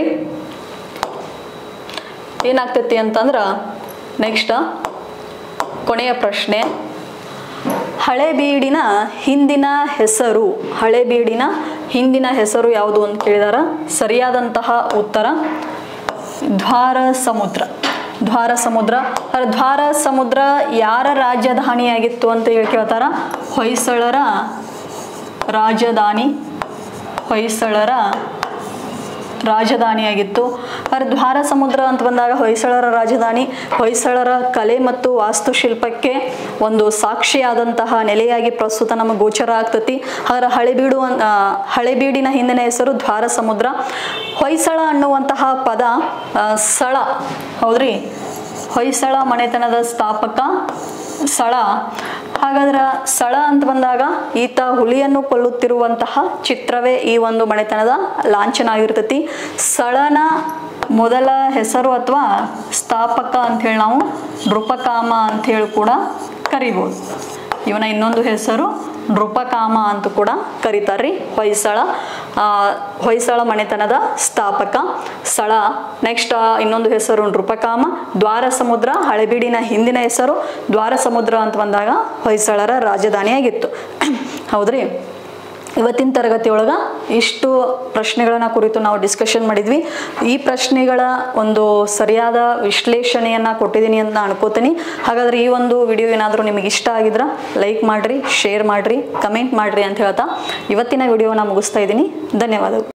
ಏನಾಗ್ತೈತಿ ಅಂತಂದ್ರೆ ನೆಕ್ಸ್ಟ್ ಕೊನೆಯ ಪ್ರಶ್ನೆ, ಹಳೆಬೀಡಿನ ಹಿಂದಿನ ಹೆಸರು, ಹಳೆಬೀಡಿನ ಹಿಂದಿನ ಹೆಸರು ಯಾವುದು ಅಂತ ಕೇಳಿದಾರ. ಸರಿಯಾದಂತಹ ಉತ್ತರ ದ್ವಾರ ಸಮುದ್ರ, ದ್ವಾರ ಸಮುದ್ರ. ದ್ವಾರ ಸಮುದ್ರ ಯಾರ ರಾಜಧಾನಿಯಾಗಿತ್ತು ಅಂತ ಹೇಳಿ ಕೇಳ್ತಾರ. ಹೊಯ್ಸಳರ ರಾಜಧಾನಿ, ಹೊಯ್ಸಳರ ರಾಜಧಾನಿಯಾಗಿತ್ತು. ದ್ವಾರ ಸಮುದ್ರ ಅಂತ ಬಂದಾಗ ಹೊಯ್ಸಳರ ರಾಜಧಾನಿ, ಹೊಯ್ಸಳರ ಕಲೆ ಮತ್ತು ವಾಸ್ತುಶಿಲ್ಪಕ್ಕೆ ಒಂದು ಸಾಕ್ಷಿಯಾದಂತಹ ನೆಲೆಯಾಗಿ ಪ್ರಸ್ತುತ ನಮಗೆ ಗೋಚರ ಆಗ್ತತಿ. ಅದರ ಹಳೆಬೀಡಿನ ಹಿಂದಿನ ಹೆಸರು ದ್ವಾರ ಸಮುದ್ರ. ಹೊಯ್ಸಳ ಅನ್ನುವಂತಹ ಪದ ಸಳ, ಹೌದ್ರಿ, ಹೊಯ್ಸಳ ಮನೆತನದ ಸ್ಥಾಪಕ ಸಳ. ಹಾಗಾದ್ರೆ ಸಳ ಅಂತ ಬಂದಾಗ ಈತ ಹುಲಿಯನ್ನು ಕೊಲ್ಲುತ್ತಿರುವಂತಹ ಚಿತ್ರವೇ ಈ ಒಂದು ಮನೆತನದ ಲಾಂಛನ ಆಗಿರ್ತತಿ. ಸಳನ ಮೊದಲ ಹೆಸರು ಅಥವಾ ಸ್ಥಾಪಕ ಅಂಥೇಳಿ ನಾವು ನೃಪಕಾಮ ಅಂಥೇಳಿ ಕೂಡ ಕರಿಬೋದು. ಇವನ ಇನ್ನೊಂದು ಹೆಸರು ನೃಪಕಾಮ ಅಂತ ಕೂಡ ಕರೀತಾರ್ರಿ. ಹೊಯ್ಸಳ ಮನೆತನದ ಸ್ಥಾಪಕ ಸಳ. ನೆಕ್ಸ್ಟ್ ಇನ್ನೊಂದು ಹೆಸರು ನೃಪಕಾಮ. ದ್ವಾರ ಸಮುದ್ರ ಹಳೆಬೀಡಿನ ಹಿಂದಿನ ಹೆಸರು ದ್ವಾರ ಸಮುದ್ರ ಅಂತ ಬಂದಾಗ ಹೊಯ್ಸಳರ ರಾಜಧಾನಿಯಾಗಿತ್ತು. ಹೌದ್ರಿ. ಇವತ್ತಿನ ತರಗತಿಯೊಳಗೆ ಇಷ್ಟು ಪ್ರಶ್ನೆಗಳನ್ನ ಕುರಿತು ನಾವು ಡಿಸ್ಕಷನ್ ಮಾಡಿದ್ವಿ. ಈ ಪ್ರಶ್ನೆಗಳ ಒಂದು ಸರಿಯಾದ ವಿಶ್ಲೇಷಣೆಯನ್ನು ಕೊಟ್ಟಿದ್ದೀನಿ ಅಂತ ನಾನು ಅನ್ಕೋತೀನಿ. ಹಾಗಾದರೆ ಈ ಒಂದು ವಿಡಿಯೋ ಏನಾದರೂ ನಿಮಗೆ ಇಷ್ಟ ಆಗಿದ್ರೆ ಲೈಕ್ ಮಾಡಿರಿ, ಶೇರ್ ಮಾಡಿರಿ, ಕಮೆಂಟ್ ಮಾಡಿರಿ ಅಂತ ಹೇಳ್ತಾ ಇವತ್ತಿನ ವಿಡಿಯೋನ ಮುಗಿಸ್ತಾ ಇದ್ದೀನಿ. ಧನ್ಯವಾದಗಳು.